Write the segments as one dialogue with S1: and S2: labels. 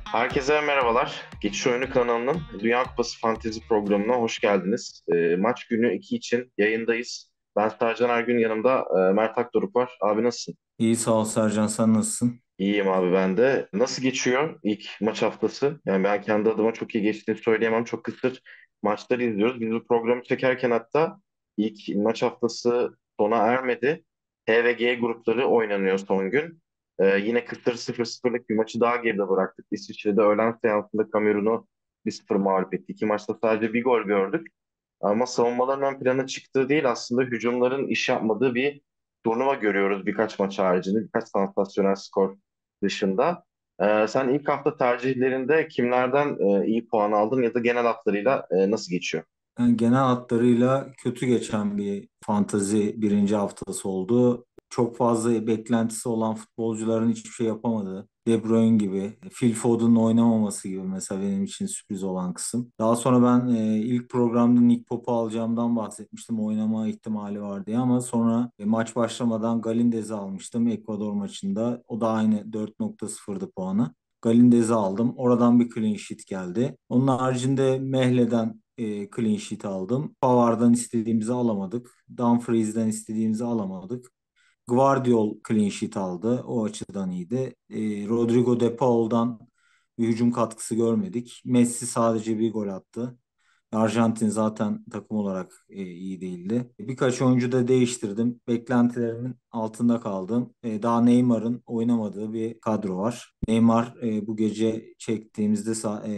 S1: Herkese merhabalar. Geçiş Oyunu kanalının Dünya Kupası Fantezi programına hoş geldiniz. Maç günü 2 için yayındayız. Ben Sercan Ergün, yanımda Mert Akdoruk var. Abi nasılsın?
S2: İyi sağ ol Sercan, sen nasılsın?
S1: İyiyim abi, ben de. Nasıl geçiyor ilk maç haftası? Yani ben kendi adıma çok iyi geçtiğini söyleyemem. Çok kısır maçları izliyoruz. Biz bu programı çekerken hatta ilk maç haftası sona ermedi. H ve G grupları oynanıyor son gün. Yine kısır 0-0'lık bir maçı daha geride bıraktık. İsviçre'de öğlen seansında Kamerun'u 1-0 mağlup etti. İki maçta sadece bir gol gördük. Ama savunmaların ön plana çıktığı değil, aslında hücumların iş yapmadığı bir turnuva görüyoruz birkaç maç haricinde, birkaç sansasyonel skor dışında. Sen ilk hafta tercihlerinde kimlerden iyi puan aldın ya da genel hatlarıyla nasıl geçiyor?
S2: Yani genel hatlarıyla kötü geçen bir fantazi birinci haftası oldu. Çok fazla beklentisi olan futbolcuların hiçbir şey yapamadı. De Bruyne gibi, Phil Foden'ın oynamaması gibi mesela benim için sürpriz olan kısım. Daha sonra ben ilk programda Nick Pope'u alacağımdan bahsetmiştim. Oynama ihtimali var diye ama sonra maç başlamadan Galindez'i almıştım Ekvador maçında. O da aynı 4.0'dı puanı. Galindez'i aldım. Oradan bir clean sheet geldi. Onun haricinde Mehle'den clean sheet aldım. Pavar'dan istediğimizi alamadık. Dumfries'den istediğimizi alamadık. Guardiol clean sheet aldı. O açıdan iyiydi. Rodrigo De Paul'dan bir hücum katkısı görmedik. Messi sadece bir gol attı. Arjantin zaten takım olarak iyi değildi. Birkaç oyuncu da değiştirdim. Beklentilerimin altında kaldım. Daha Neymar'ın oynamadığı bir kadro var. Neymar bu gece çektiğimizde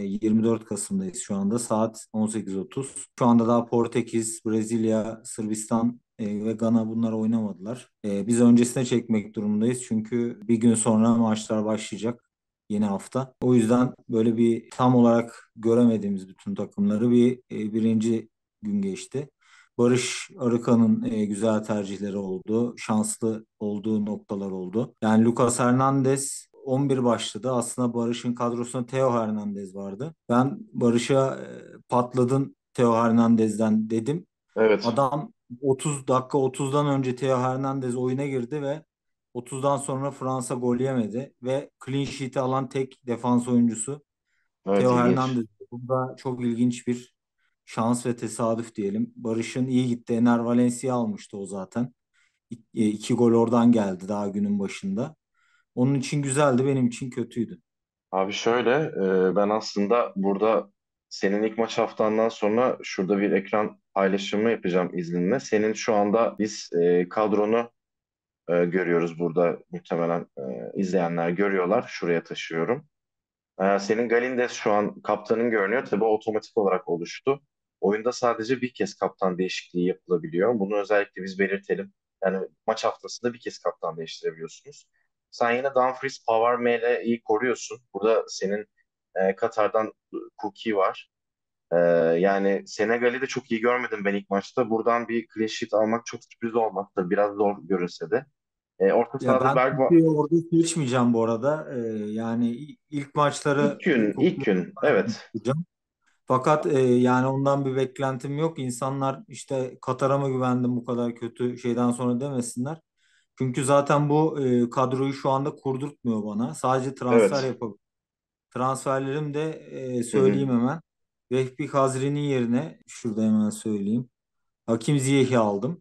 S2: 24 Kasım'dayız şu anda. Saat 18.30. Şu anda daha Portekiz, Brezilya, Sırbistan ve Gana bunlar oynamadılar. Biz öncesine çekmek durumundayız çünkü bir gün sonra maçlar başlayacak yeni hafta. O yüzden böyle bir tam olarak göremediğimiz bütün takımları birinci gün geçti. Barış Arıkan'ın güzel tercihleri oldu. Şanslı olduğu noktalar oldu. Yani Lucas Hernandez 11 başladı. Aslında Barış'ın kadrosunda Theo Hernandez vardı. Ben Barış'a patladın Theo Hernandez'den dedim.
S1: Evet,
S2: Adam 30 dakika 30'dan önce Theo Hernandez oyuna girdi ve 30'dan sonra Fransa gol yemedi ve clean sheet'i alan tek defans oyuncusu
S1: evet,
S2: Theo
S1: ilginç.
S2: Hernandez. Bu da çok ilginç bir şans ve tesadüf diyelim. Barış'ın iyi gitti. Ener Valencia almıştı o zaten. İki gol oradan geldi daha günün başında. Onun için güzeldi, benim için kötüydü.
S1: Abi şöyle, ben aslında burada senin ilk maç haftandan sonra şurada bir ekran paylaşımı yapacağım izninle. Senin şu anda biz kadronu görüyoruz burada, muhtemelen izleyenler görüyorlar. Şuraya taşıyorum. Senin Galindes şu an kaptanın görünüyor. Tabii otomatik olarak oluştu. Oyunda sadece bir kez kaptan değişikliği yapılabiliyor. Bunu özellikle biz belirtelim. Yani maç haftasında bir kez kaptan değiştirebiliyorsunuz. Sen yine Dumfries, Pavard, Mele'yi koruyorsun. Burada senin Katar'dan Kuki var. E, Yani Senegal'i de çok iyi görmedim ben ilk maçta. Buradan bir clean sheet almak çok sürpriz olmaz. Tabii biraz zor görünse de. Orta
S2: Ya
S1: sahada
S2: ben
S1: Bergwijn.
S2: Kuku'yu orada seçmeyeceğim bu arada. Yani ilk
S1: İlk
S2: maçları
S1: gün, ilk
S2: Kuku'yu
S1: gün. Evet,
S2: tutacağım. Fakat yani ondan bir beklentim yok. İnsanlar işte Katar'a mı güvendim bu kadar kötü şeyden sonra demesinler. Çünkü zaten bu kadroyu şu anda kurdurtmuyor bana. Sadece transfer
S1: evet.
S2: yapabilir. Transferlerim de
S1: Hı hı.
S2: söyleyeyim hemen. Vehbi Hazri'nin yerine şurada hemen söyleyeyim. Hakim Ziyech'i aldım.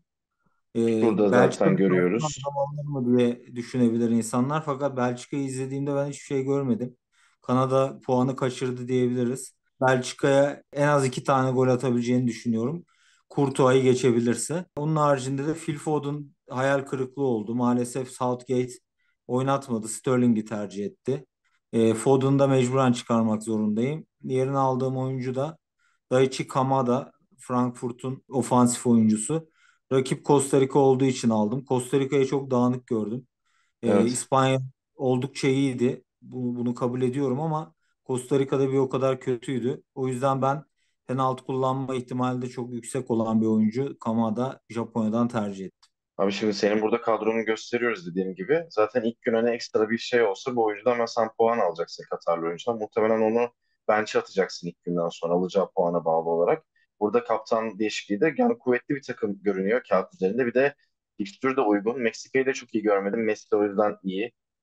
S1: Şurada zaten
S2: Belçika'da şampiyonlar
S1: görüyoruz.
S2: zamanları mı diye düşünebilir insanlar. Fakat Belçika'yı izlediğimde ben hiçbir şey görmedim. Kanada puanı kaçırdı diyebiliriz. Belçika'ya en az iki tane gol atabileceğini düşünüyorum. Courtois'ı geçebilirse. Onun haricinde de Phil Foden hayal kırıklığı oldu. Maalesef Southgate oynatmadı. Sterling'i tercih etti. Foden'ı da mecburen çıkarmak zorundayım. Yerine aldığım oyuncu da Daichi Kamada, Frankfurt'un ofansif oyuncusu. Rakip Costa Rica olduğu için aldım. Costa Rica'yı çok dağınık gördüm.
S1: Evet.
S2: İspanya oldukça iyiydi. Bunu kabul ediyorum ama Costa Rica'da bir o kadar kötüydü. O yüzden ben penaltı kullanma ihtimali de çok yüksek olan bir oyuncu Kamada Japonya'dan tercih ettim.
S1: Abi şimdi senin burada kadronu gösteriyoruz dediğim gibi. Zaten ilk gün hani ekstra bir şey olsa bu oyuncudan mesela puan alacaksın, Katarlı oyuncudan. Muhtemelen onu bench'e atacaksın ilk günden sonra alacağı puana bağlı olarak. Burada kaptan değişikliği de yani kuvvetli bir takım görünüyor kağıt üzerinde. Bir de fikstür de uygun. Meksika'yı da çok iyi görmedim. Messi o yüzden iyi.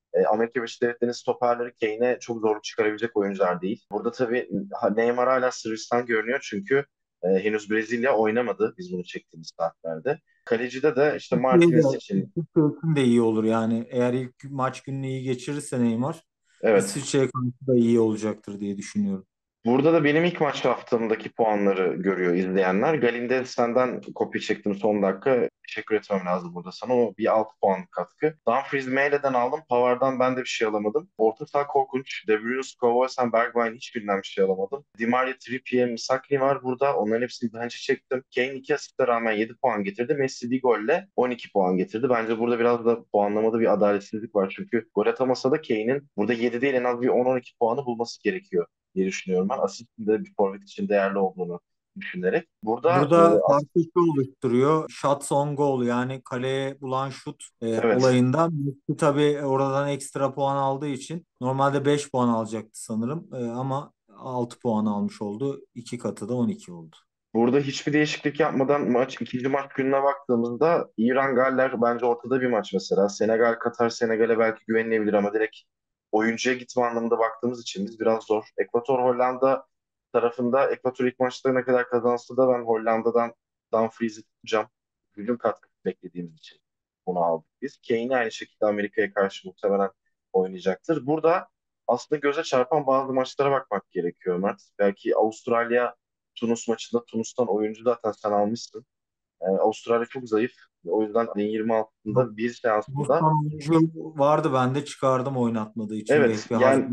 S1: Amerika Birleşik Devletleri'nin stoperleri Kane'e çok zorluk çıkarabilecek oyuncular değil. Burada tabii Neymar hala Sırbistan görünüyor çünkü henüz Brezilya oynamadı biz bunu çektiğimiz saatlerde. Kalecide de işte
S2: Türkiye'de
S1: Martinez için
S2: İsviçre de iyi olur yani. Eğer ilk maç gününü iyi geçirirse Neymar,
S1: evet.
S2: İsviçre'ye karşı da iyi olacaktır diye düşünüyorum.
S1: Burada da benim ilk maç haftamdaki puanları görüyor izleyenler. Galinde senden kopya çektim son dakika. Teşekkür etmem lazım burada sana. O bir 6 puan katkı. Dumfries Maile'den aldım. Pavard'dan ben de bir şey alamadım. Orta saha korkunç. De Bruyne, Scovolsen, Bergwijn hiçbirinden bir şey alamadım. Di Maria, Trippier, Misakli var burada. Onların hepsini bence çektim. Kane 2 asiste rağmen 7 puan getirdi. Messi bir golle 12 puan getirdi. Bence burada biraz da puanlamada bir adaletsizlik var. Çünkü gol atamasa da Kane'in burada 7 değil en az bir 10-12 puanı bulması gerekiyor diye düşünüyorum ben. Asistin de bir forvet için değerli olduğunu düşünerek. Burada
S2: Burada farklı şey oluşturuyor. Shots on goal yani kaleye bulan şut
S1: evet,
S2: olayında Messi tabii oradan ekstra puan aldığı için normalde 5 puan alacaktı sanırım. Ama 6 puan almış oldu. 2 katı da 12 oldu.
S1: burada hiçbir değişiklik yapmadan ikinci maç gününe baktığımızda İran-Galler bence ortada bir maç mesela. Senegal-Katar Senegal'e belki güvenilebilir ama direkt oyuncuya gitme anlamında baktığımız için biz biraz zor. Ekvator-Hollanda tarafında Ekvator ilk maçta ne kadar kazansa da ben Hollanda'dan Dumfries'i tutacağım. Hücum katkısı beklediğimiz için bunu aldık biz. Kane aynı şekilde Amerika'ya karşı muhtemelen oynayacaktır. Burada aslında göze çarpan bazı maçlara bakmak gerekiyor Mert. Belki Avustralya Tunus maçında Tunus'tan oyuncu zaten sen almışsın. Avustralya çok zayıf. O yüzden ayın
S2: Yok.
S1: 26'sında bir seansında
S2: Mustan oyuncu vardı, ben de çıkardım oynatmadığı için.
S1: evet
S2: Vehbi
S1: yani
S2: Hazım.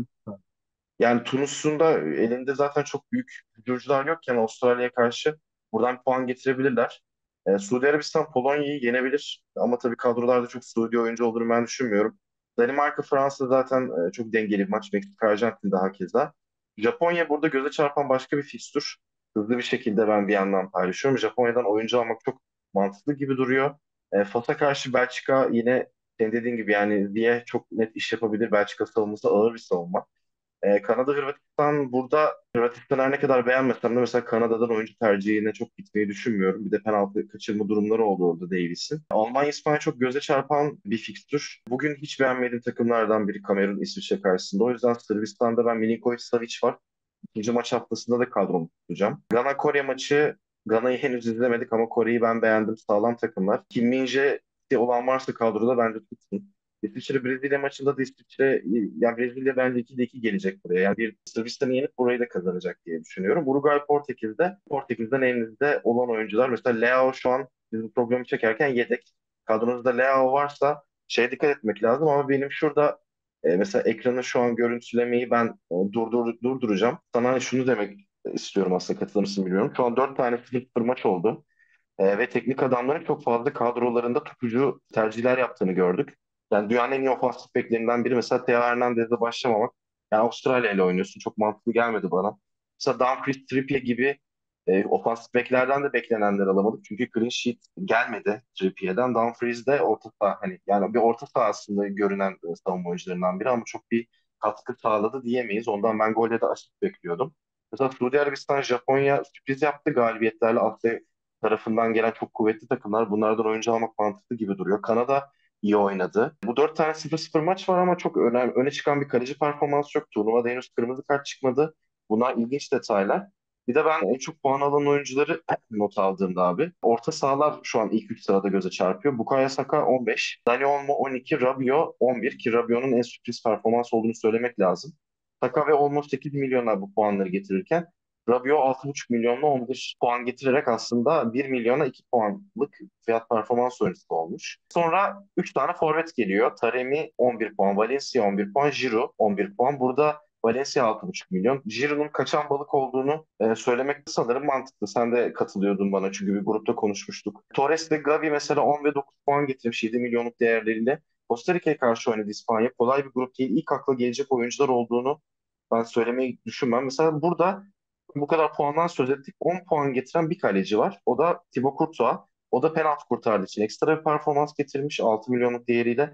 S1: Tunus'un da elinde zaten çok büyük hücumcular yokken Avustralya'ya karşı buradan puan getirebilirler. Suudi Arabistan Polonya'yı yenebilir ama tabii kadrolarda çok Suudi oyuncu olduğunu ben düşünmüyorum. Danimarka Fransa zaten çok dengeli bir maç. Meksika Arjantin daha keza. Japonya burada göze çarpan başka bir fikstür. Hızlı bir şekilde ben bir yandan paylaşıyorum. Japonya'dan oyuncu almak çok mantıklı gibi duruyor. Fas'a karşı Belçika yine senin dediğin gibi yani diye çok net iş yapabilir. Belçika savunması ağır bir savunma. Kanada Hırvatistan burada Hırvatistan her ne kadar beğenmesem de mesela Kanada'dan oyuncu tercihine çok gitmeyi düşünmüyorum. Bir de penaltı kaçırma durumları oldu orada Davis'in. Almanya İspanya çok göze çarpan bir fikstür. Bugün hiç beğenmediğim takımlardan biri Kamerun İsviçre karşısında. O yüzden Sırbistan'da ben Milinkovic Savic var. İkinci maç haftasında da kadromu tutacağım. Gana Kore maçı Gana'yı henüz izlemedik ama Kore'yi ben beğendim. Sağlam takımlar. Kim Min-jae olan varsa kadroda bence tutsun. İsviçre Brezilya maçında da İsviçre yani Brezilya bence 2'de 2 gelecek buraya. Yani bir Sırbistan'ı yenip burayı da kazanacak diye düşünüyorum. Uruguay Portekiz'den elinizde olan oyuncular mesela Leao şu an biz bu programı çekerken yedek. Kadronuzda Leao varsa dikkat etmek lazım ama benim şurada mesela ekranı şu an görüntülemeyi ben durduracağım. Sana şunu demek istiyorum aslında katılır mısın bilmiyorum. Şu an 4 tane 0 maç oldu. Ve teknik adamların çok fazla kadrolarında tutucu tercihler yaptığını gördük. Yani dünyanın en iyi ofansif beklerinden biri mesela Theo Hernandez'le başlamamak. Yani Avustralya ile oynuyorsun. Çok mantıklı gelmedi bana. Mesela Dumfries, Trippier gibi ofansif beklerden de beklenenler alamadık. Çünkü clean sheet gelmedi Trippier'den. Dumfries de orta saha hani yani bir orta saha aslında görünen savunma oyuncularından biri ama çok bir katkı sağladı diyemeyiz. Ondan ben golde de asist bekliyordum. Mesela Suudi Arabistan, Japonya sürpriz yaptı galibiyetlerle. Asya tarafından gelen çok kuvvetli takımlar. Bunlardan oyuncu almak mantıklı gibi duruyor. Kanada iyi oynadı. Bu 4 tane 0-0 maç var ama çok öne çıkan bir kaleci performansı yok. Turnuvada henüz kırmızı kart çıkmadı. Bunlar ilginç detaylar. Bir de ben en çok puan alan oyuncuları not aldığımda abi. Orta sahalar şu an ilk 3 sırada göze çarpıyor. Bukayo Saka 15, Dani Olmo 12, Rabiot 11 ki Rabiot'un en sürpriz performans olduğunu söylemek lazım. Saka ve Olmo 8 milyonlar bu puanları getirirken Rabiot 6,5 milyonla 11 puan getirerek aslında 1 milyona 2 puanlık fiyat performans oyuncusu olmuş. Sonra 3 tane forvet geliyor. Taremi 11 puan, Valencia 11 puan, Giroud 11 puan. Burada Valencia 6,5 milyon. Giroud'un kaçan balık olduğunu söylemek de sanırım mantıklı. Sen de katılıyordun bana çünkü bir grupta konuşmuştuk. Torres ve Gavi mesela 10 ve 9 puan getirmiş 7 milyonluk değerleriyle. Costa Rica'ya karşı oynadı İspanya. Kolay bir grup değil. İlk akla gelecek oyuncular olduğunu ben söylemeyi düşünmem. Mesela burada bu kadar puandan söz ettik. 10 puan getiren bir kaleci var. O da Thibaut Courtois. O da penaltı kurtardığı için ekstra bir performans getirmiş 6 milyonluk değeriyle.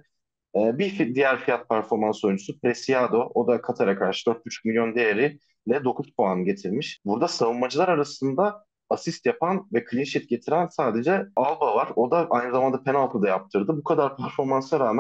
S1: Diğer fiyat performans oyuncusu Preciado. O da Katar'a karşı 4,5 milyon değeriyle 9 puan getirmiş. Burada savunmacılar arasında asist yapan ve clean sheet getiren sadece Alba var. O da aynı zamanda penaltı da yaptırdı. Bu kadar performansa rağmen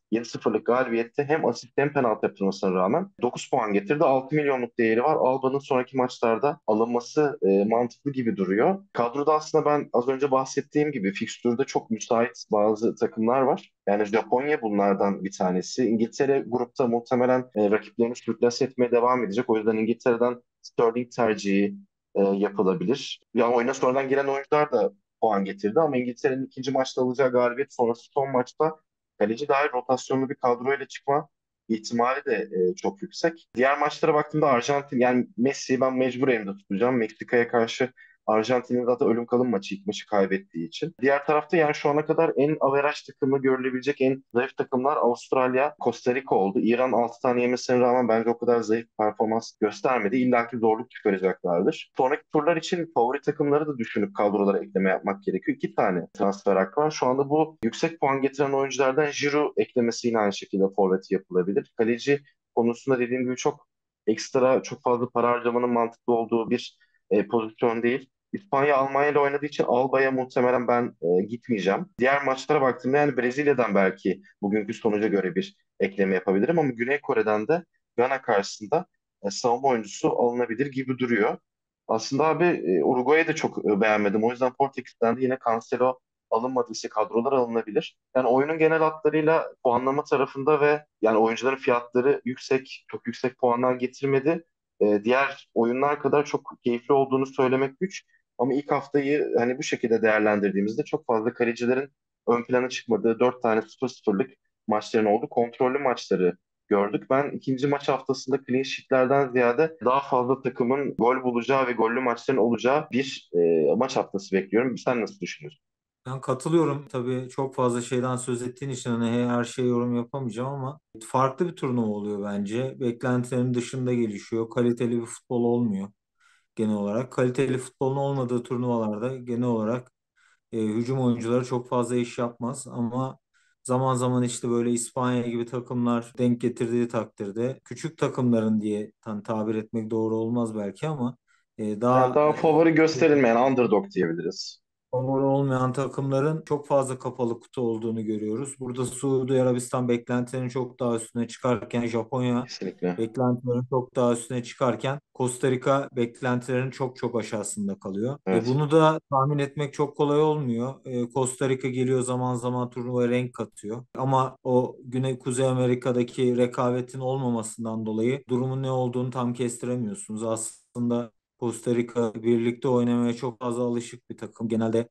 S1: 7-0'lık galibiyette hem asist hem penaltı yapılmasına rağmen 9 puan getirdi. 6 milyonluk değeri var. Alba'nın sonraki maçlarda alınması mantıklı gibi duruyor. Kadroda aslında ben az önce bahsettiğim gibi fikstürde çok müsait bazı takımlar var. Yani Japonya bunlardan bir tanesi. İngiltere grupta muhtemelen rakiplerini sürklase etmeye devam edecek. O yüzden İngiltere'den Sterling tercihi yapılabilir. Ya oyuna sonradan giren oyuncular da puan getirdi ama İngiltere'nin ikinci maçta alacağı galibiyet sonrası son maçta kaleci dahil rotasyonlu bir kadroyla çıkma ihtimali de çok yüksek. Diğer maçlara baktığımda Arjantin, yani Messi'yi ben mecbur elimde tutacağım. Meksika'ya karşı Arjantin'in zaten ölüm kalım maçı, ilk maçı kaybettiği için. Diğer tarafta yani şu ana kadar en averaj takımı görülebilecek en zayıf takımlar Avustralya, Costa Rica oldu. İran 6 tane yemesine rağmen bence o kadar zayıf performans göstermedi. İlla ki zorluk çıkaracaklardır. Sonraki turlar için favori takımları da düşünüp kadrolara ekleme yapmak gerekiyor. 2 tane transfer hakkı var. Şu anda bu yüksek puan getiren oyunculardan Giroud eklemesi yine aynı şekilde forvet yapılabilir. Kaleci konusunda dediğim gibi çok ekstra, çok fazla para harcamanın mantıklı olduğu bir pozisyon değil. İspanya Almanya ile oynadığı için Alba'ya muhtemelen ben gitmeyeceğim. Diğer maçlara baktığımda yani Brezilya'dan belki bugünkü sonuca göre bir ekleme yapabilirim ama Güney Kore'den de Gana karşısında savunma oyuncusu alınabilir gibi duruyor. Aslında abi Uruguay'ı da çok beğenmedim. O yüzden Portekiz'den de yine Cancelo alınmadıysa kadrolar alınabilir. Yani oyunun genel hatlarıyla puanlama tarafında ve yani oyuncuların fiyatları yüksek, çok yüksek puanlar getirmedi. Diğer oyunlar kadar çok keyifli olduğunu söylemek güç. Ama ilk haftayı hani bu şekilde değerlendirdiğimizde çok fazla kalecilerin ön plana çıkmadığı 4 tane 0-0'lık maçların oldu. Kontrollü maçları gördük. Ben ikinci maç haftasında clean sheet'lerden ziyade daha fazla takımın gol bulacağı ve gollü maçların olacağı bir maç haftası bekliyorum. Sen nasıl düşünüyorsun?
S2: Ben katılıyorum. Tabii çok fazla şeyden söz ettiğin için hani her şeye yorum yapamayacağım ama farklı bir turnuva oluyor bence. Beklentilerin dışında gelişiyor. Kaliteli bir futbol olmuyor genel olarak. Kaliteli futbolun olmadığı turnuvalarda genel olarak hücum oyuncuları çok fazla iş yapmaz ama zaman zaman işte böyle İspanya gibi takımlar denk getirdiği takdirde küçük takımların diye tabir etmek doğru olmaz belki ama
S1: Yani
S2: daha
S1: daha favori gösterilmeyen underdog diyebiliriz.
S2: favori olmayan takımların çok fazla kapalı kutu olduğunu görüyoruz. Burada Suudi Arabistan beklentilerin çok daha üstüne çıkarken, Japonya
S1: Kesinlikle.
S2: beklentilerin çok daha üstüne çıkarken, Costa Rica beklentilerin çok çok aşağısında kalıyor.
S1: Evet.
S2: Bunu da tahmin etmek çok kolay olmuyor. Costa Rica geliyor zaman zaman turnuvaya renk katıyor. Ama o Kuzey Amerika'daki rekabetin olmamasından dolayı durumun ne olduğunu tam kestiremiyorsunuz. Aslında Costa Rica birlikte oynamaya çok fazla alışık bir takım. Genelde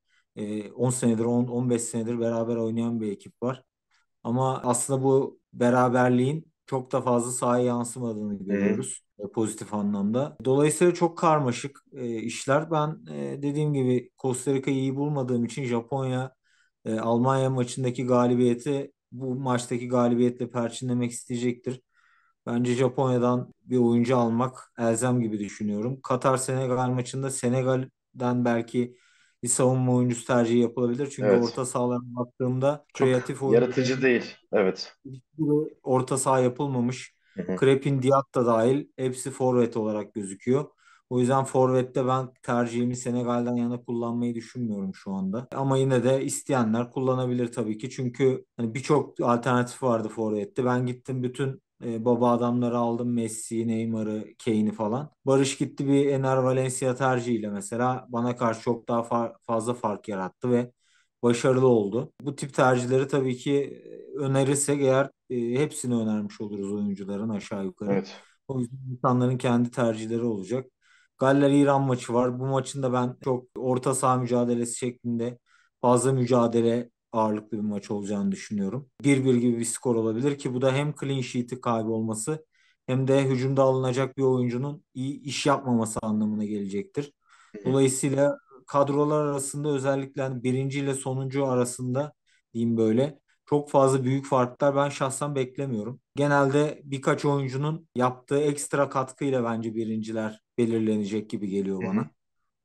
S2: 10 senedir, 15 senedir beraber oynayan bir ekip var. Ama aslında bu beraberliğin çok da fazla sahaya yansımadığını
S1: Hı-hı.
S2: görüyoruz pozitif anlamda. Dolayısıyla çok karmaşık işler. Ben dediğim gibi Costa Rica'yı iyi bulmadığım için Japonya Almanya maçındaki galibiyeti bu maçtaki galibiyetle perçinlemek isteyecektir. Bence Japonya'dan bir oyuncu almak elzem gibi düşünüyorum. Katar-Senegal maçında Senegal'den belki bir savunma oyuncusu tercihi yapılabilir. Çünkü
S1: Evet.
S2: orta sahalarına baktığımda
S1: Çok
S2: kreatif
S1: yaratıcı
S2: oyuncuların
S1: değil. Evet.
S2: hiçbiri orta saha yapılmamış.
S1: Hı-hı.
S2: Krepin Diatta da dahil hepsi forvet olarak gözüküyor. O yüzden forvette ben tercihimi Senegal'den yana kullanmayı düşünmüyorum şu anda. Ama yine de isteyenler kullanabilir tabii ki. Çünkü hani birçok alternatif vardı forvette. Ben gittim bütün baba adamları aldım. Messi, Neymar'ı, Kane'i falan. Barış gitti bir Ener Valencia tercihiyle mesela bana karşı çok daha fazla fark yarattı ve başarılı oldu. Bu tip tercihleri tabii ki önerirsek eğer hepsini önermiş oluruz oyuncuların aşağı yukarı.
S1: Evet.
S2: O yüzden insanların kendi tercihleri olacak. Galler-İran maçı var. Bu maçın da ben çok orta saha mücadelesi şeklinde fazla mücadele ağırlıklı bir maç olacağını düşünüyorum. 1-1 gibi bir skor olabilir ki bu da hem clean sheet'i kaybolması hem de hücumda alınacak bir oyuncunun iyi iş yapmaması anlamına gelecektir.
S1: Hı-hı.
S2: Dolayısıyla kadrolar arasında özellikle hani birinci ile sonuncu arasında diyeyim böyle çok fazla büyük farklar ben şahsen beklemiyorum. Genelde birkaç oyuncunun yaptığı ekstra katkıyla bence birinciler belirlenecek gibi geliyor
S1: Hı-hı.
S2: bana.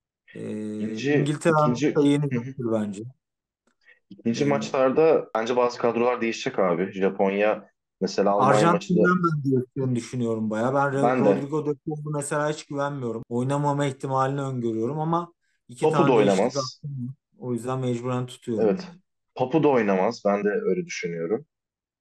S1: İkinci,
S2: İngiltere'nin
S1: ikinci,
S2: de yeni
S1: Hı-hı.
S2: götür bence.
S1: İkinci
S2: Ee,
S1: maçlarda bence bazı kadrolar değişecek abi. Japonya mesela Almanya maçında
S2: Arjantin'den ben değiştiğini düşünüyorum baya. Ben
S1: ben de
S2: Rodrigo de Paul'u mesela hiç güvenmiyorum. Oynamama ihtimalini öngörüyorum ama iki
S1: topu da
S2: tane değişiklik
S1: oynamaz.
S2: yaptım. O yüzden mecburen tutuyorum
S1: Evet.
S2: yani.
S1: Topu da oynamaz. Ben de öyle düşünüyorum.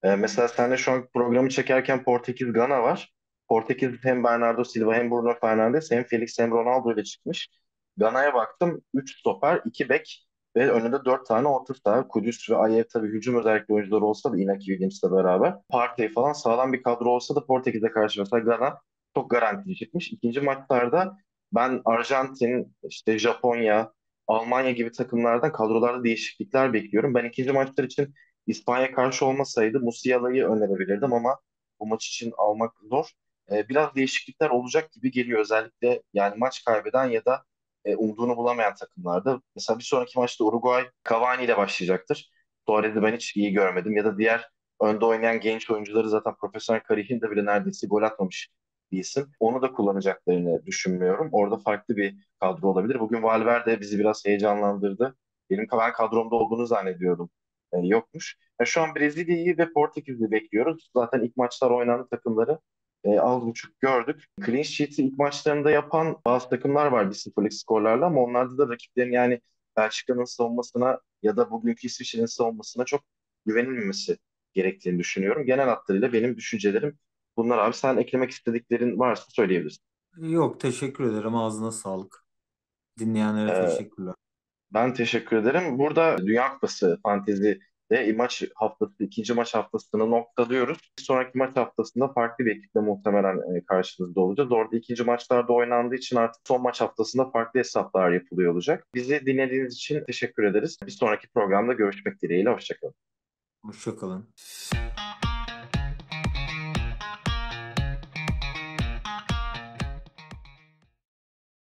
S1: Mesela sen de şu an programı çekerken Portekiz Gana var. Portekiz hem Bernardo Silva hem Bruno Fernandes hem Felix hem Ronaldo ile çıkmış. Gana'ya baktım 3 stoper, 2 bek ve önünde 4 tane orta saha. Kudüs ve Ayew tabii hücum özellikli oyuncular olsa da Inaki Williams'la beraber. Partey falan sağlam bir kadro olsa da Portekiz'e karşı mesela Gana çok garantili çıkmış. İkinci maçlarda ben Arjantin, işte Japonya, Almanya gibi takımlardan kadrolarda değişiklikler bekliyorum. Ben ikinci maçlar için İspanya karşı olmasaydı Musiala'yı önerebilirdim ama bu maç için almak zor. Biraz değişiklikler olacak gibi geliyor özellikle yani maç kaybeden ya da umduğunu bulamayan takımlarda. Mesela bir sonraki maçta Uruguay Cavani ile başlayacaktır. Suarez'i ben hiç iyi görmedim ya da diğer önde oynayan genç oyuncuları zaten profesyonel kariyerinde bile neredeyse gol atmamış bir isim. Onu da kullanacaklarını düşünmüyorum. Orada farklı bir kadro olabilir. Bugün Valverde bizi biraz heyecanlandırdı. Ben kadromda olduğunu zannediyordum. Yokmuş. Şu an Brezilya'yı ve Portekiz'i bekliyoruz. Zaten ilk maçlar oynandı takımları. Az buçuk gördük. Clean sheet'i ilk maçlarında yapan bazı takımlar var 1-0'lık skorlarla ama onlarda da rakiplerin yani Belçika'nın savunmasına ya da bugünkü İsviçre'nin savunmasına çok güvenilmemesi gerektiğini düşünüyorum. Genel hatlarıyla benim düşüncelerim bunlar abi. Sen eklemek istediklerin varsa söyleyebilirsin.
S2: Yok, teşekkür ederim. Ağzına sağlık. Dinleyenlere
S1: Ee,
S2: teşekkürler.
S1: Ben teşekkür ederim. Burada Dünya Kupası Fantezi'de maç haftası, ikinci maç haftasını noktalıyoruz. Bir sonraki maç haftasında farklı bir ekiple muhtemelen karşınızda olacağız. Orada ikinci maçlarda oynandığı için artık son maç haftasında farklı hesaplar yapılıyor olacak. Bizi dinlediğiniz için teşekkür ederiz. Bir sonraki programda görüşmek dileğiyle. Hoşçakalın.
S2: Hoşça kalın.